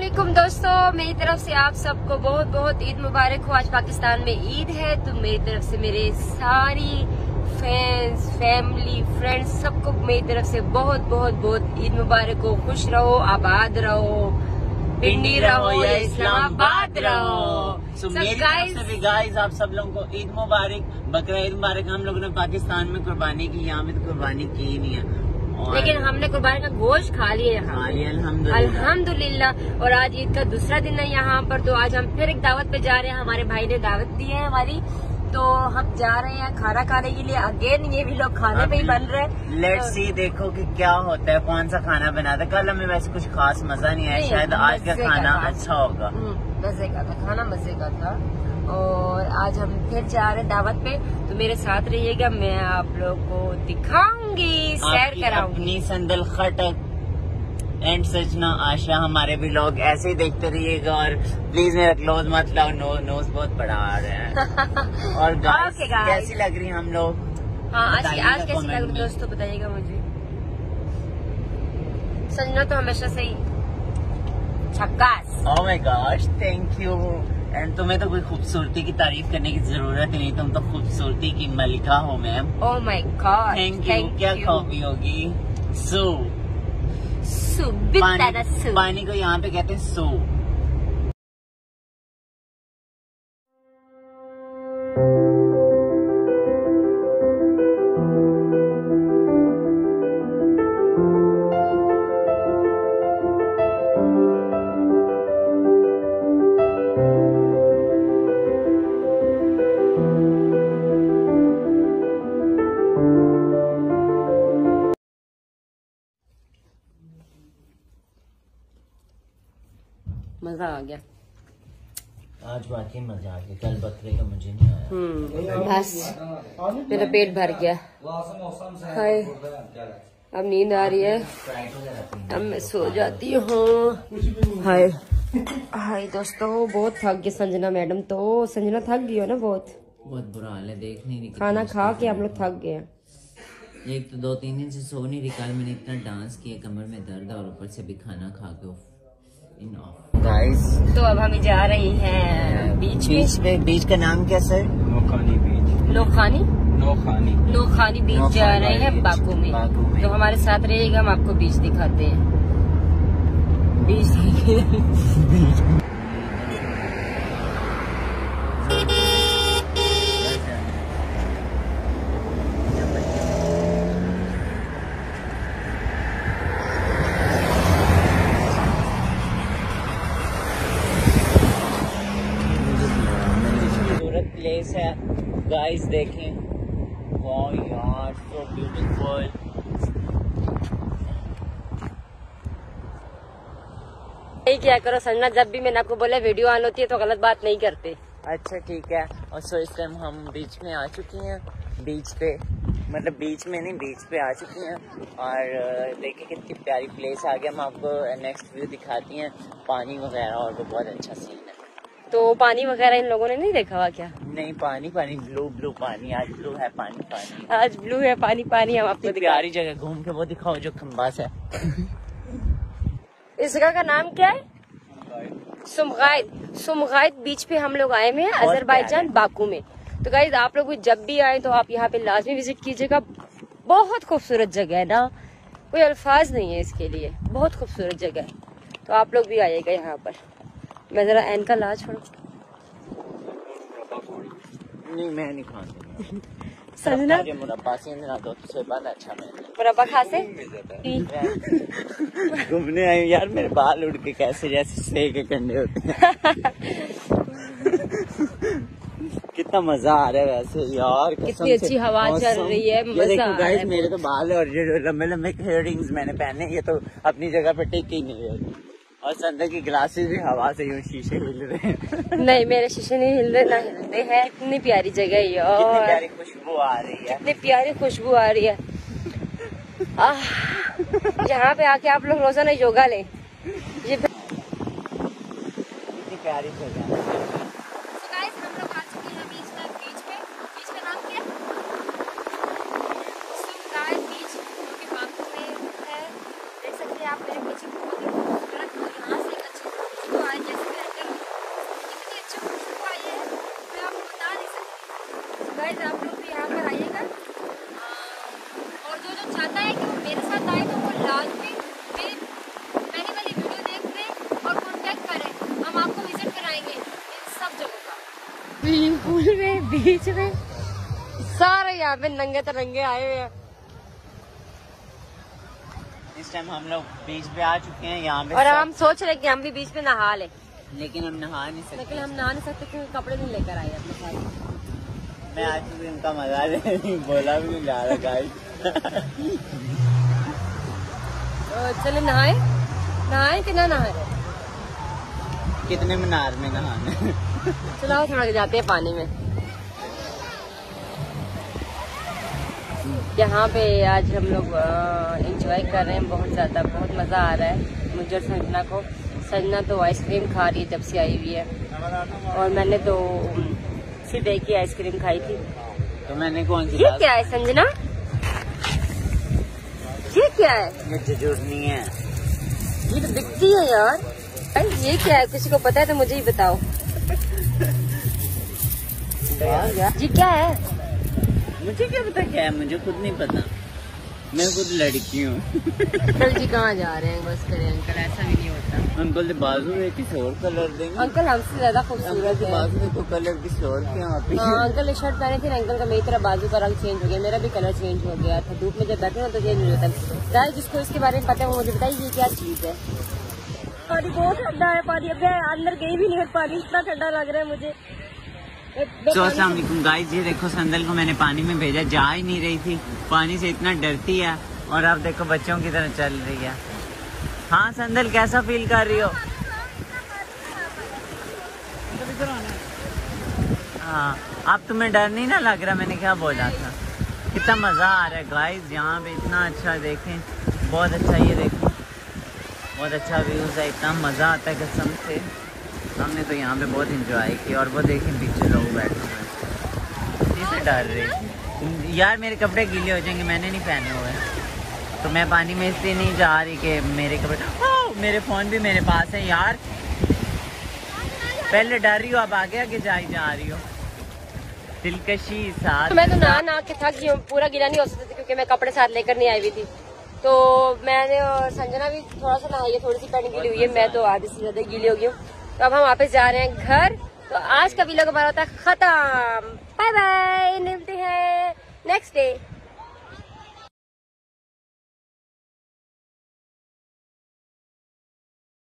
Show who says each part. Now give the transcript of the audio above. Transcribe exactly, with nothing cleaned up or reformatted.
Speaker 1: अस्सलामुअलैकुम दोस्तों, मेरी तरफ से आप सबको बहुत बहुत ईद मुबारक हो। आज पाकिस्तान में ईद है, तो मेरी तरफ से मेरे सारी फैंस, फैमिली, फ्रेंड्स सबको मेरी तरफ से बहुत बहुत बहुत ईद मुबारक हो। खुश रहो, आबाद रहो, पिंडी रहो या इस्लामाबाद रहो।
Speaker 2: so, मेरी तरफ से भी गाइस आप सब लोगों को ईद मुबारक, बकरा ईद मुबारक। हम लोगों ने पाकिस्तान में कुर्बानी की, यहाँ में तो कुर्बानी की नहीं है,
Speaker 1: लेकिन हमने कुर्बानी का गोश्त खा लिया यहाँ पे, अल्हम्दुलिल्लाह। और आज ईद का दूसरा दिन है यहाँ पर, तो आज हम फिर एक दावत पे जा रहे हैं। हमारे भाई ने दावत दी है हमारी, तो हम जा रहे हैं खाना खाने के लिए। अगेन ये भी लोग खाने पे ही बन रहे हैं।
Speaker 2: लेट्स सी, देखो कि क्या होता है, कौन सा खाना बनाता है। कल हमें वैसे कुछ खास मजा नहीं आया, शायद आज का खाना अच्छा होगा।
Speaker 1: मजे का था खाना, मजे का था। और आज हम फिर जा रहे हैं दावत पे, तो मेरे साथ रहिएगा, मैं आप लोग को दिखाऊंगी, सैर कराऊंगी।
Speaker 2: अपनी संदल खटक एंड सजना आशा हमारे भी लोग ऐसे ही देखते रहिएगा। और प्लीज मेरा क्लोज मत लाओ, नो, नोज बहुत बड़ा आ रहा है। और गाइस
Speaker 1: okay, guys.
Speaker 2: कैसी लग रही हम लोग?
Speaker 1: हाँ, आज आज कैसी लग रही दोस्तों, बताइएगा मुझे। सजना तो हमेशा से ही झक्कास।
Speaker 2: Oh my god, thank you. And तुम्हें तो कोई खूबसूरती की तारीफ करने की जरूरत ही नहीं, तुम तो खूबसूरती की मलिका हो ma'am.
Speaker 1: Oh my god,
Speaker 2: thank you. क्या कॉफी होगी? सो पानी, पानी को यहाँ पे कहते हैं सो।
Speaker 1: मजा आ गया
Speaker 2: आज, बाकी मजा आ गया। कल बकरे का मुझे नहीं आया।
Speaker 1: हम्म बस मेरा पेट भर गया। हाय, अब नींद आ रही है, अब मैं सो जाती हूँ। हाय हाय दोस्तों, बहुत थक गई संजना मैडम। तो संजना थक गई हो ना? बहुत
Speaker 2: बहुत बुरा हाल है, देख नहीं रही।
Speaker 1: खाना खा के हम लोग थक गए।
Speaker 2: एक तो दो तीन दिन से सो नहीं रही। कल मैंने इतना डांस किया, कमर में दर्द, और ऊपर से भी खाना खा के गाइस।
Speaker 1: तो अब हम जा रही हैं बीच
Speaker 2: बीच पे। बीच का नाम क्या सर? नोखानी बीच।
Speaker 1: नोखानी
Speaker 2: नोखानी
Speaker 1: नोखानी बीच जा रहे हैं बाकू में। बाकू में। तो हमारे साथ रहिएगा, हम आपको बीच दिखाते हैं। बीच देखिए।
Speaker 2: प्लेस है गाइस, देखें। वाह यार, सो ब्यूटीफुल।
Speaker 1: नहीं क्या करो संजना, जब भी मैंने आपको बोला वीडियो ऑन होती है तो गलत बात नहीं करते।
Speaker 2: अच्छा ठीक है। और सो इस टाइम हम बीच में आ चुकी हैं। बीच पे मतलब बीच में नहीं, बीच पे आ चुकी हैं। और देखिए कितनी प्यारी प्लेस आ गया। हम आपको नेक्स्ट व्यू दिखाती हैं, पानी वगैरह, और वो बहुत अच्छा सीन है।
Speaker 1: तो पानी वगैरह इन लोगों ने नहीं देखा हुआ क्या?
Speaker 2: नहीं, पानी पानी, ब्लू ब्लू पानी। आज ब्लू है पानी पानी,
Speaker 1: आज ब्लू है पानी पानी। हम आपको
Speaker 2: प्यारी जगह घूम के वो दिखाओ जो खंबास है।
Speaker 1: इस जगह का नाम क्या है? सुमगाइद। सुमगाइद बीच पे हम लोग आए हुए हैं, अजरबैजान बाकू में। तो गाइज आप लोग जब भी आए तो आप यहाँ पे लाजमी विजिट कीजिएगा। बहुत खूबसूरत जगह है ना, कोई अल्फाज नहीं है इसके लिए, बहुत खूबसूरत जगह है। तो आप लोग भी आइएगा यहाँ पर। मैं जरा एन का लाज छोड़ू।
Speaker 2: नहीं, मैं नहीं खाऊंगा।
Speaker 1: संजना
Speaker 2: मुरब्बा से ना दो से बाद अच्छा मैं
Speaker 1: मुरब्बा खा से
Speaker 2: घूमने आई यार। मेरे बाल उड़ के कैसे जैसे स्नेक के कंडे होते हैं। कितना मजा आ रहा है वैसे यार,
Speaker 1: कितनी अच्छी हवा चल रही है, मजा आ रहा है।
Speaker 2: मेरे तो बाल और जो लंबे लंबे हेयरिंग्स मैंने पहने, ये तो अपनी जगह पे टिक ही नहीं है। और संदर की ग्लासेस भी हवा से यूं शीशे हिल रहे हैं। नहीं,
Speaker 1: मेरे शीशे नहीं हिल रहे, ना हिलते हैं। कितनी प्यारी जगह है यार,
Speaker 2: कितनी प्यारी खुशबू आ रही है,
Speaker 1: कितनी प्यारी खुशबू आ रही है। यहाँ पे आके आप लोग रोजाना योगा लें। ये
Speaker 2: कितनी प्यारी जगह है।
Speaker 1: हम लोग आ चुके हैं बीच पे। बीच पे बीच का नाम क्या है? सुमगाइद बीच, जो कि बाकू में है। देख सकते हैं आप मेरे पीछे बहुत ही खूबसूरत, यहाँ से अच्छी स्विमिंग पूल में, बीच में, सारे यहाँ पे नंगे तरंगे आए हुए हैं।
Speaker 2: इस टाइम हम लोग बीच पे आ चुके हैं यहाँ पे,
Speaker 1: और हम सोच रहे हैं कि हम भी बीच पे नहा लें,
Speaker 2: लेकिन हम नहा नहीं सकते।
Speaker 1: लेकिन हम नहा नहीं सकते क्योंकि कपड़े नहीं लेकर आए अपने साथ।
Speaker 2: मैं आज भी उनका मजा ले रही, बोला भी नहीं जा रहा गाइस।
Speaker 1: चले नहाए, नहाए कि ना नहाए?
Speaker 2: कितने मीनार में नहाने।
Speaker 1: चलो थोड़ा जाते हैं पानी में। यहाँ पे आज हम लोग एंजॉय कर रहे हैं बहुत ज़्यादा, बहुत मज़ा आ रहा है मुझे और संजना को। संजना तो आइसक्रीम खा रही है जब से आई हुई है, और मैंने तो सिर्फ एक ही आइसक्रीम खाई थी।
Speaker 2: तो मैंने कौन सी?
Speaker 1: ये क्या है संजना? ये क्या है?
Speaker 2: ये जजूरनी है।
Speaker 1: ये तो दिखती है यार। ये क्या है? किसी को पता है तो मुझे ही बताओ। ये क्या है?
Speaker 2: मुझे क्या पता क्या है, मुझे खुद नहीं पता, मैं खुद लड़की हूँ।
Speaker 1: अंकल जी कहाँ जा रहे हैं? बस करें अंकल, ऐसा भी नहीं होता।
Speaker 2: अंकल ने बाजू में किसी और कलर देंगे।
Speaker 1: अंकल हमसे ज्यादा खूबसूरत है।
Speaker 2: बाजू में तो कलर किसी और के यहाँ पे।
Speaker 1: हाँ, अंकल ने शर्ट पहने थे ना, अंकल का मेरी तरह बाजू का रंग चेंज हो गया, मेरा भी कलर चेंज हो गया था। धूप में जब बैठे ना तो चेंज हो जाता है। गाइस जिसको इसके बारे में पता है वो मुझे बताइए ये क्या चीज है। पानी बहुत ठंडा है, पानी अब अंदर गई भी नहीं है, पानी इतना ठंडा लग रहा है मुझे।
Speaker 2: तो अस्सलाम वालेकुम गाइस, ये देखो संदल को मैंने पानी में भेजा, जा ही नहीं रही थी, पानी से इतना डरती है, और अब देखो बच्चों की तरह चल रही है। हाँ संदल, कैसा फील कर रही हो? हाँ, अब तुम्हें डर नहीं ना लग रहा? मैंने क्या बोला था। कितना मज़ा आ रहा है गाइस यहाँ पे, इतना अच्छा देखें, बहुत अच्छा। ये देखो बहुत अच्छा व्यूज़ है, इतना मज़ा आता है कसम से। हमने तो यहाँ पे बहुत इंजॉय किया, और वो देखें पीछे लोग बैठे हुए, इसी से डर रही। यार मेरे कपड़े गीले हो जाएंगे, मैंने नहीं पहने हुए, तो मैं पानी में इसलिए नहीं जा रही कि मेरे कपड़े। ओ, मेरे फ़ोन भी मेरे पास है यार। पहले डर रही हो, अब आगे आगे जा ही जा रही हो। दिलकशी साथ।
Speaker 1: तो मैं तो नहा नहा के थक गई हूँ, पूरा गीला नहीं हो सकती क्योंकि मैं कपड़े साथ लेकर नहीं आई हुई थी। तो मैंने और संजना भी थोड़ा सा नहाई है, थोड़ी सी पैंट गीली हुई है, मैं तो आधी से ज्यादा गीली हो गई हूँ। तो अब हम वापस जा रहे हैं घर। तो आज का वीडियो हमारा होता है खत्म। बाय बाय, मिलते हैं नेक्स्ट डे।